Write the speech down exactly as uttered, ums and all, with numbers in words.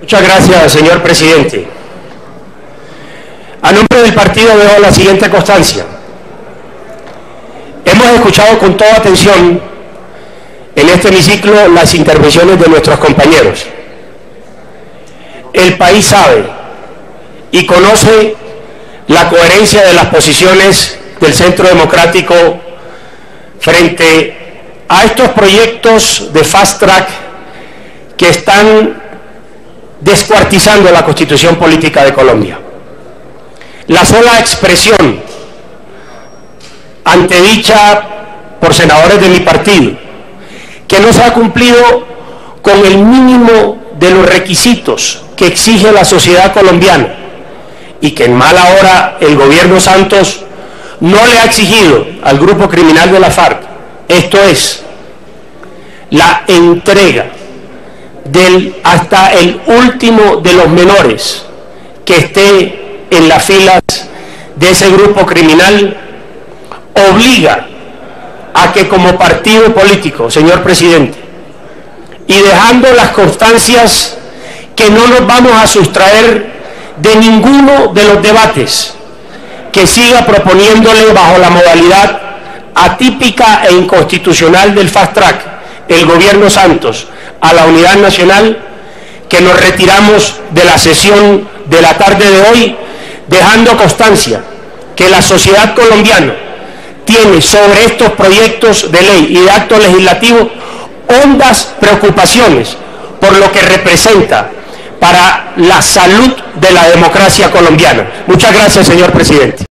Muchas gracias, señor presidente. A nombre del partido veo la siguiente constancia. Hemos escuchado con toda atención en este hemiciclo las intervenciones de nuestros compañeros. El país sabe y conoce la coherencia de las posiciones del Centro Democrático frente a estos proyectos de fast track que están descuartizando la Constitución Política de Colombia. La sola expresión antedicha por senadores de mi partido que no se ha cumplido con el mínimo de los requisitos que exige la sociedad colombiana y que en mala hora el gobierno Santos no le ha exigido al grupo criminal de la FARC, esto es, la entrega del hasta el último de los menores que esté en las filas de ese grupo criminal, obliga a que como partido político, señor presidente, y dejando las constancias que no nos vamos a sustraer de ninguno de los debates, que siga proponiéndole bajo la modalidad atípica e inconstitucional del fast track el gobierno Santos a la unidad nacional, que nos retiramos de la sesión de la tarde de hoy, dejando constancia que la sociedad colombiana tiene sobre estos proyectos de ley y de actos legislativos hondas preocupaciones por lo que representa para la salud de la democracia colombiana. Muchas gracias, señor presidente.